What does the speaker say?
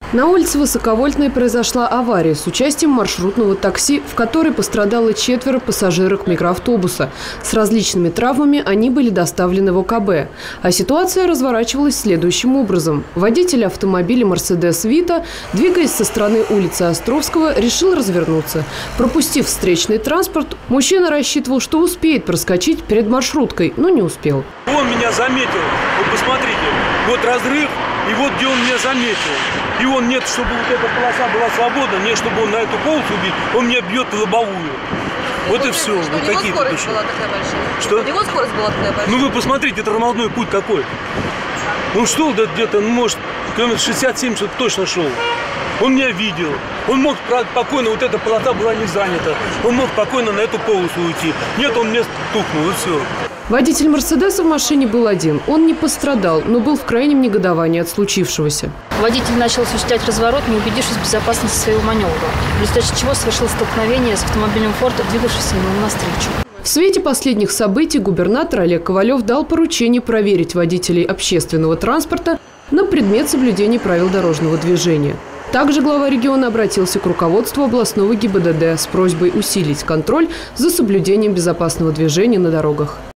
На улице Высоковольтной произошла авария с участием маршрутного такси, в которой пострадало 4 пассажирок микроавтобуса. С различными травмами они были доставлены в ОКБ. А ситуация разворачивалась следующим образом. Водитель автомобиля «Мерседес Вита», двигаясь со стороны улицы Островского, решил развернуться. Пропустив встречный транспорт, мужчина рассчитывал, что успеет проскочить перед маршруткой, но не успел. Он меня заметил. Вот посмотрите, вот разрыв, и вот где он меня заметил. И он нет, чтобы вот эта полоса была свободна, нет, чтобы он на эту полосу убить, он меня бьет в лобовую. Вот и все. Что, вот у него скорость была такая большая? Что? У него скорость была такая большая? Ну вы посмотрите, тормозной путь какой. Он шел где-то, может, километр 60-70 точно шел. Он меня видел. Он мог спокойно, вот эта полоса была не занята. Он мог спокойно на эту полосу уйти. Нет, он мне стукнул, и все. Водитель «Мерседеса» в машине был один. Он не пострадал, но был в крайнем негодовании от случившегося. Водитель начал осуществлять разворот, не убедившись в безопасности своего маневра, в результате чего совершилось столкновение с автомобилем «Форд», двигавшимся ему навстречу. В свете последних событий губернатор Олег Ковалев дал поручение проверить водителей общественного транспорта на предмет соблюдения правил дорожного движения. Также глава региона обратился к руководству областного ГИБДД с просьбой усилить контроль за соблюдением безопасного движения на дорогах.